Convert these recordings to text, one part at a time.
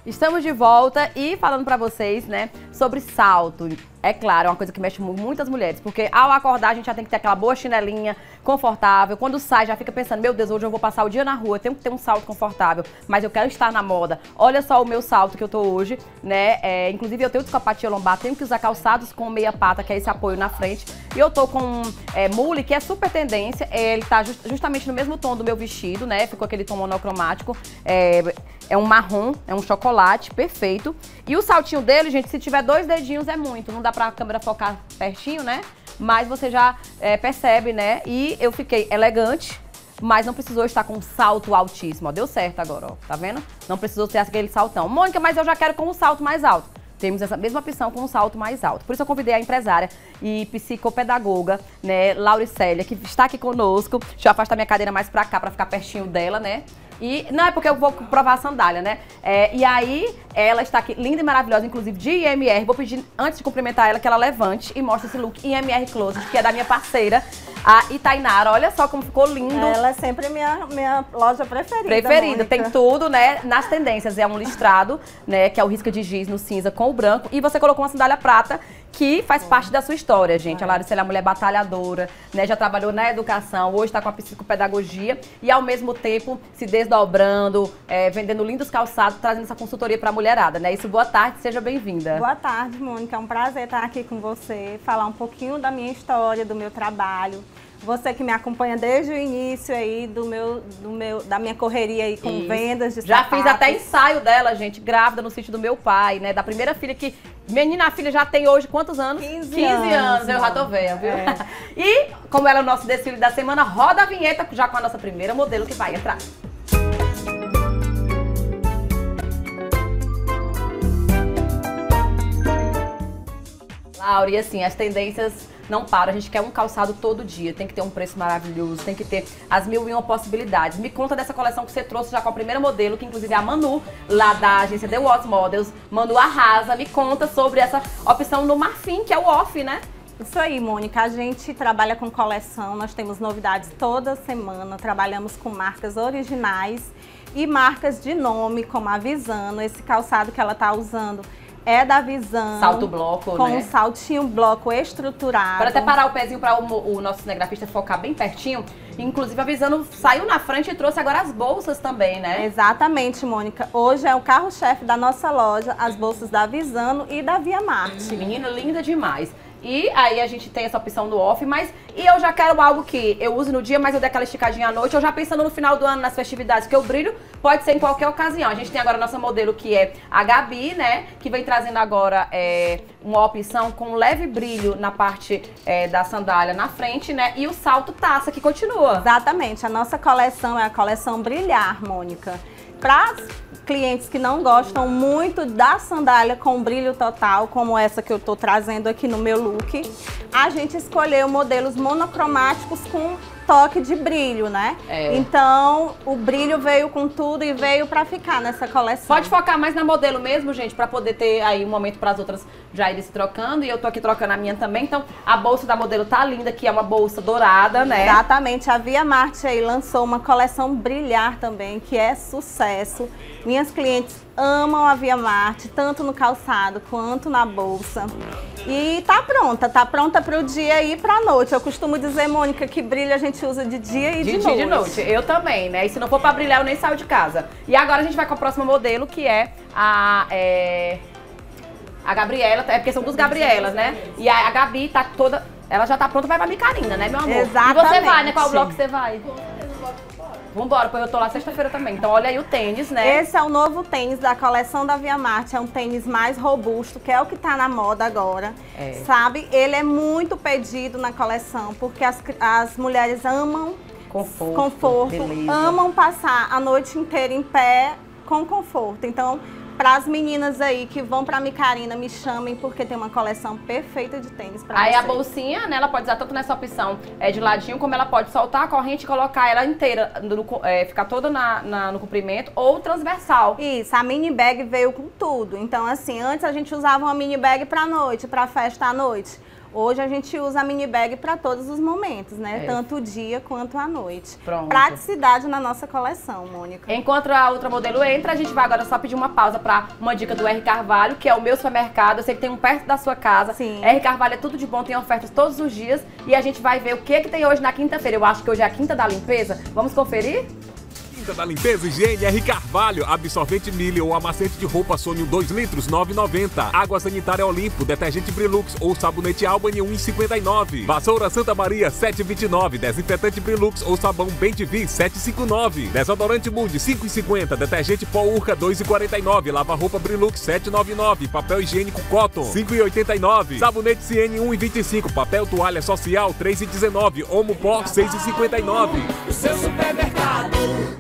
Estamos de volta e falando pra vocês, né, sobre salto. É claro, é uma coisa que mexe com muitas mulheres, porque ao acordar a gente já tem que ter aquela boa chinelinha, confortável. Quando sai já fica pensando, meu Deus, hoje eu vou passar o dia na rua, eu tenho que ter um salto confortável, mas eu quero estar na moda. Olha só o meu salto que eu tô hoje, né, inclusive eu tenho discopatia lombar, tenho que usar calçados com meia pata, que é esse apoio na frente. E eu tô com mule, que é super tendência, ele tá justamente no mesmo tom do meu vestido, né, ficou aquele tom monocromático, é um marrom, é um chocolate, perfeito. E o saltinho dele, gente, se tiver 2 dedinhos é muito, não dá pra câmera focar pertinho, né? Mas você já percebe, né? E eu fiquei elegante, mas não precisou estar com um salto altíssimo, ó. Deu certo agora, ó, tá vendo? Não precisou ter aquele saltão. Mônica, mas eu já quero com um salto mais alto. Temos essa mesma opção com um salto mais alto. Por isso eu convidei a empresária e psicopedagoga, né, Lauricélia, que está aqui conosco. Deixa eu afastar minha cadeira mais pra cá, pra ficar pertinho dela, né? E não é porque eu vou provar a sandália, né? E aí, ela está aqui linda e maravilhosa, inclusive de IMR. Vou pedir, antes de cumprimentar ela, que ela levante e mostre esse look IMR Closet, que é da minha parceira, a Itainara. Olha só como ficou lindo. Ela é sempre minha loja preferida. Preferida, tem tudo, né? Nas tendências, é um listrado, né? Que é o risca de giz no cinza com o branco. E você colocou uma sandália prata, que faz parte da sua história, gente. A Lauricélia é uma mulher batalhadora, né? Já trabalhou na educação, hoje está com a psicopedagogia e, ao mesmo tempo, se desdobrando, vendendo lindos calçados, trazendo essa consultoria para a mulherada, né? Isso, boa tarde, seja bem-vinda. Boa tarde, Mônica. É um prazer estar aqui com você, falar um pouquinho da minha história, do meu trabalho. Você que me acompanha desde o início aí da minha correria aí com vendas de já sapatos. Fiz até ensaio dela, gente, grávida no sítio do meu pai, né? Da primeira filha que... Menina, a filha já tem hoje quantos anos? 15 anos. Eu já tô velha, viu? E, como ela é o nosso desfile da semana, roda a vinheta já com a nossa primeira modelo que vai entrar. Laura, e assim, as tendências não param, a gente quer um calçado todo dia, tem que ter um preço maravilhoso, tem que ter as 1001 possibilidades. Me conta dessa coleção que você trouxe já com a primeira modelo, que inclusive é a Manu, lá da agência The Watts Models. Manu arrasa, me conta sobre essa opção no marfim, que é o off, né? Isso aí, Mônica, a gente trabalha com coleção, nós temos novidades toda semana, trabalhamos com marcas originais e marcas de nome, como a Visano. Esse calçado que ela tá usando é da Visano. Salto bloco, com né? Um saltinho bloco estruturado. Pode até parar o pezinho para o nosso cinegrafista focar bem pertinho. Inclusive a Visano saiu na frente e trouxe agora as bolsas também, né? Exatamente, Mônica. Hoje é o carro-chefe da nossa loja, as bolsas da Visano e da Via Marte. Menina, linda demais. E aí a gente tem essa opção do off, mas e eu já quero algo que eu use no dia, mas eu dei aquela esticadinha à noite, eu já pensando no final do ano, nas festividades, porque o brilho pode ser em qualquer ocasião. A gente tem agora a nossa modelo, que é a Gabi, né, que vem trazendo agora uma opção com leve brilho na parte da sandália na frente, né, e o salto taça, que continua. Exatamente, a nossa coleção é a coleção Brilhar, Mônica. Para clientes que não gostam muito da sandália com brilho total, como essa que eu tô trazendo aqui no meu look, a gente escolheu modelos monocromáticos com toque de brilho, né? Então, o brilho veio com tudo e veio pra ficar nessa coleção. Pode focar mais na modelo mesmo, gente, pra poder ter aí um momento para as outras já irem se trocando. E eu tô aqui trocando a minha também. Então, a bolsa da modelo tá linda, que é uma bolsa dourada, né? Exatamente. A Via Marte aí lançou uma coleção Brilhar também, que é sucesso. Minhas clientes amam a Via Marte, tanto no calçado quanto na bolsa. E tá pronta pro dia e pra noite. Eu costumo dizer, Mônica, que brilho a gente usa de dia e de noite. De dia e de noite, eu também, né? E se não for pra brilhar, eu nem saio de casa. E agora a gente vai com a próxima modelo, que é a Gabriela, porque são duas Gabrielas, né? E a Gabi tá toda... Ela já tá pronta, vai pra Micarina, né, meu amor? Exatamente. E você vai, né? Qual bloco você vai? Vambora, porque eu tô lá sexta-feira também. Então olha aí o tênis, né? Esse é o novo tênis da coleção da Via Marte. É um tênis mais robusto, que é o que tá na moda agora. Sabe? Ele é muito pedido na coleção, porque as mulheres amam conforto, amam passar a noite inteira em pé com conforto. Então, para as meninas aí que vão pra Micarina, me chamem, porque tem uma coleção perfeita de tênis pra vocês. Aí a bolsinha, né, ela pode usar tanto nessa opção de ladinho, como ela pode soltar a corrente e colocar ela inteira, ficar toda no comprimento, ou transversal. Isso, a mini bag veio com tudo. Então, assim, antes a gente usava uma mini bag pra noite, pra festa à noite. Hoje a gente usa a mini bag para todos os momentos, né? Tanto o dia quanto a noite. Pronto. Praticidade na nossa coleção, Mônica. Enquanto a outra modelo entra, a gente vai agora só pedir uma pausa para uma dica do R. Carvalho, que é o meu supermercado. Eu sei que tem um perto da sua casa. Sim. R. Carvalho é tudo de bom, tem ofertas todos os dias. E a gente vai ver o que tem hoje na quinta-feira. Eu acho que hoje é a quinta da limpeza. Vamos conferir? Da limpeza e higiene R. Carvalho, absorvente milho ou amaciante de roupa Sônio 2 litros, 9,90. Água sanitária Olimpo, detergente Brilux ou sabonete Albany 1,59. Vassoura Santa Maria 7,29. Desinfetante Brilux ou sabão Bem-TV 7,59. Desodorante Mood 5,50. Detergente Pó Urca 2,49. Lava-roupa Brilux 7,99. Papel higiênico Cotton 5,89. Sabonete Ciene 1,25. Papel toalha social 3,19. Omo Pó 6,59. O seu supermercado.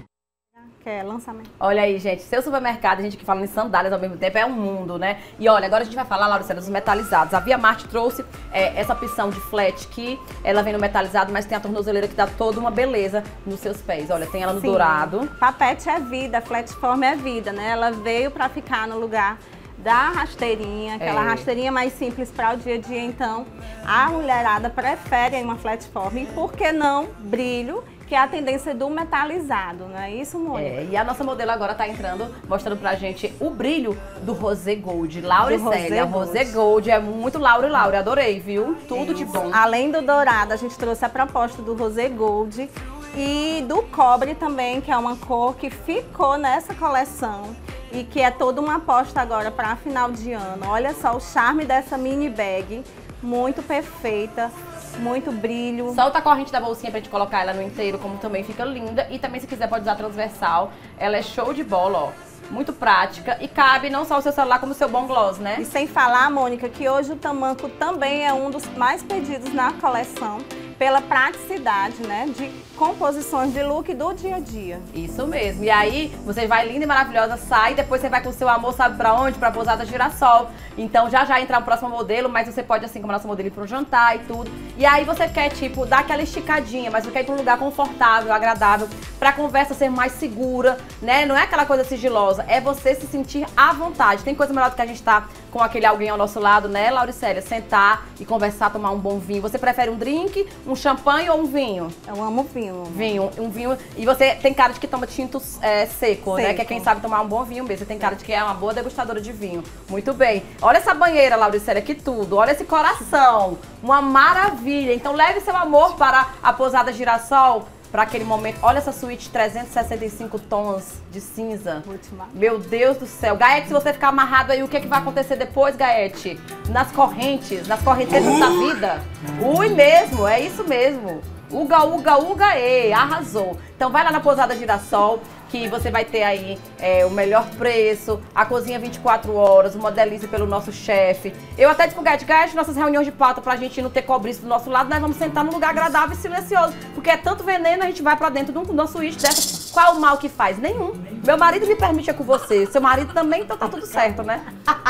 Lançamento. Olha aí, gente, seu supermercado, a gente que fala em sandálias ao mesmo tempo, é um mundo, né? E olha, agora a gente vai falar, Lauricélia, dos metalizados. A Via Marte trouxe essa opção de flat, que ela vem no metalizado, mas tem a tornozeleira que dá toda uma beleza nos seus pés. Olha, tem ela no dourado. Papete é vida, flatform é vida, né? Ela veio pra ficar no lugar da rasteirinha, aquela rasteirinha mais simples para o dia a dia. Então, a mulherada prefere uma flatform e, por que não, brilho, que é a tendência do metalizado, não é isso, Mônica? E a nossa modelo agora tá entrando, mostrando pra gente o brilho do Rosé Gold. Lauricélia, Rosé Gold é muito Laura, adorei, viu? Tudo de bom. Além do dourado, a gente trouxe a proposta do Rosé Gold e do cobre também, que é uma cor que ficou nessa coleção e que é toda uma aposta agora para final de ano. Olha só o charme dessa mini bag, muito perfeita. Muito brilho. Solta a corrente da bolsinha pra gente colocar ela no inteiro, como também fica linda. E também, se quiser, pode usar transversal. Ela é show de bola, ó. Muito prática e cabe não só o seu celular, como o seu bom gloss, né? E sem falar, Mônica, que hoje o tamanco também é um dos mais pedidos na coleção, pela praticidade, né, de composições de look do dia a dia. Isso mesmo. E aí, você vai linda e maravilhosa, sai, depois você vai com o seu amor, sabe pra onde? Pra Pousada Girassol. Então, já entra o próximo modelo, mas você pode, assim como a nossa modelo, ir pro jantar e tudo. E aí, você quer, tipo, dar aquela esticadinha, mas você quer ir pra um lugar confortável, agradável, pra conversa ser mais segura, né? Não é aquela coisa sigilosa, é você se sentir à vontade. Tem coisa melhor do que a gente tá com aquele alguém ao nosso lado, né, Lauricélia? Sentar e conversar, tomar um bom vinho. Você prefere um drink, um champanhe ou um vinho? Eu amo vinho. Um vinho. E você tem cara de que toma tinto seco, né? Que é quem sabe tomar um bom vinho mesmo. Você tem cara de que é uma boa degustadora de vinho. Muito bem. Olha essa banheira, Lauricélia, que tudo. Olha esse coração. Uma maravilha. Então leve seu amor para a Pousada Girassol, para aquele momento. Olha essa suíte 365 tons de cinza. Meu Deus do céu. Gaete, se você ficar amarrado aí, o que é que vai acontecer depois, Gaete? Nas correntes da vida? Ui mesmo, é isso mesmo. Uga, uga, uga, arrasou. Então vai lá na Pousada Girassol, que você vai ter aí o melhor preço, a cozinha 24 horas, uma delícia pelo nosso chefe. Eu até disse pro Gaete, nossas reuniões de pauta pra gente não ter cobrice do nosso lado, nós vamos sentar num lugar agradável e silencioso, porque é tanto veneno, a gente vai pra dentro de uma suíte dessa. Qual o mal que faz? Nenhum. Meu marido me permite com você, seu marido também, então tá tudo certo, né?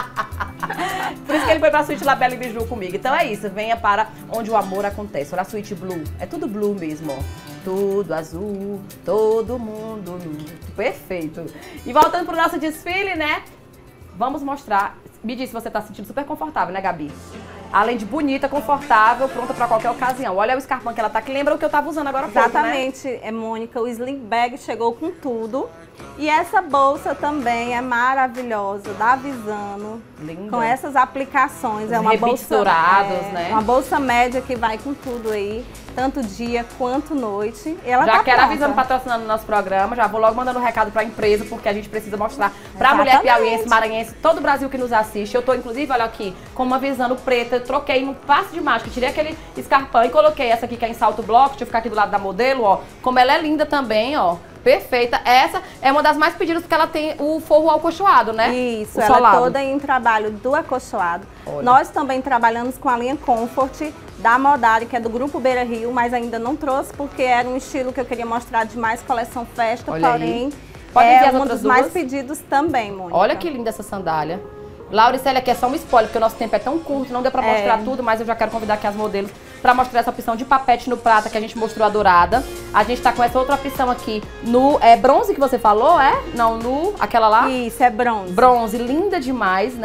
Por isso que ele foi pra suíte La Belle e Biju comigo. Então é isso, venha para onde o amor acontece. Olha a suíte blue, é tudo blue mesmo, ó. Tudo azul, todo mundo nu. Perfeito. E voltando pro nosso desfile, né? Vamos mostrar. Me diz se você tá se sentindo super confortável, né, Gabi? Além de bonita, confortável, pronta pra qualquer ocasião. Olha o escarpão que ela tá, que lembra o que eu tava usando agora há pouco, Exatamente, né? Mônica, o Slim Bag chegou com tudo. E essa bolsa também é maravilhosa, da Visano. Linda. Com essas aplicações. É uma bolsa dourados, né? Uma bolsa média que vai com tudo aí, tanto dia quanto noite. E ela já tá quero pronta. avisando, patrocinando o nosso programa, já vou logo mandando um recado pra empresa, porque a gente precisa mostrar pra mulher piauiense, maranhense, todo o Brasil que nos assiste. Eu tô, inclusive, olha aqui, com uma Visano preta, eu troquei no passo de mágica, tirei aquele escarpão e coloquei essa aqui que é em salto bloco, deixa eu ficar aqui do lado da modelo, ó, como ela é linda também, ó. Perfeita. Essa é uma das mais pedidas porque ela tem o forro acolchoado, né? Isso, ela é toda em trabalho do acolchoado. Olha. Nós também trabalhamos com a linha Comfort da Modari, que é do Grupo Beira Rio, mas ainda não trouxe porque era um estilo que eu queria mostrar de mais coleção festa, olha porém é um dos mais pedidos também, Mônica. Olha que linda essa sandália. Lauricélia, aqui é só um spoiler, porque o nosso tempo é tão curto, não deu pra mostrar tudo, mas eu já quero convidar aqui as modelos pra mostrar essa opção de papete no prata que a gente mostrou, a dourada. A gente tá com essa outra opção aqui no bronze que você falou, é? Não, no aquela lá? Isso, é bronze. Bronze, linda demais, né?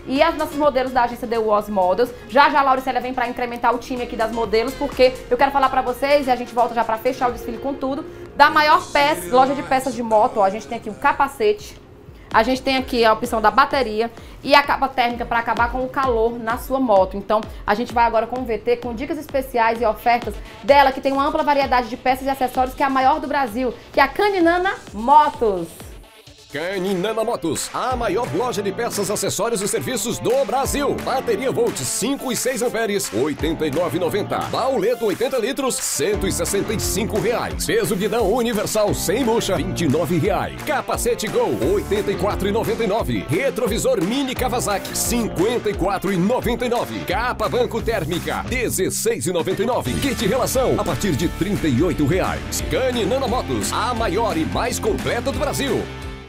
e as nossas modelos da agência The Was Models. Já a Lauricélia vem para incrementar o time aqui das modelos, porque eu quero falar para vocês, e a gente volta já para fechar o desfile com tudo, da maior loja de peças de moto. Ó, a gente tem aqui um capacete, a gente tem aqui a opção da bateria e a capa térmica para acabar com o calor na sua moto. Então, a gente vai agora com o VT, com dicas especiais e ofertas dela, que tem uma ampla variedade de peças e acessórios, que é a maior do Brasil, que é a Caninana Motos. Caninana Motos, a maior loja de peças, acessórios e serviços do Brasil. Bateria Volt 5 e 6 amperes, R$ 89,90. Bauleto 80 litros, R$ 165,00. Peso guidão universal sem bucha, R$ 29,00. Capacete Gol, R$ 84,99. Retrovisor Mini Kawasaki, R$ 54,99. Capa banco térmica, R$ 16,99. Kit relação, a partir de R$ 38,00. Caninana Motos, a maior e mais completa do Brasil.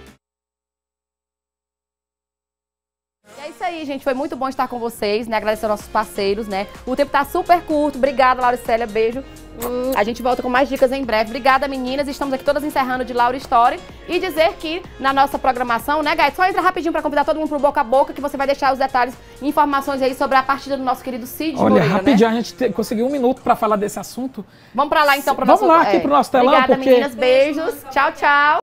É isso aí, gente. Foi muito bom estar com vocês, né? Agradecer aos nossos parceiros, né? O tempo tá super curto. Obrigada, Lauricélia. Beijo. A gente volta com mais dicas em breve. Obrigada, meninas. Estamos aqui todas encerrando de Laura Story. E dizer que na nossa programação, né, Gaito? Só entra rapidinho para convidar todo mundo pro boca a boca, que você vai deixar os detalhes e informações aí sobre a partida do nosso querido Cid Olha, Moreira, rapidinho, né? A gente conseguiu um minuto para falar desse assunto. Vamos para lá, então, pro Vamos nosso... lá aqui pro nosso telão, Obrigada, porque... meninas. Beijos. Tchau, tchau.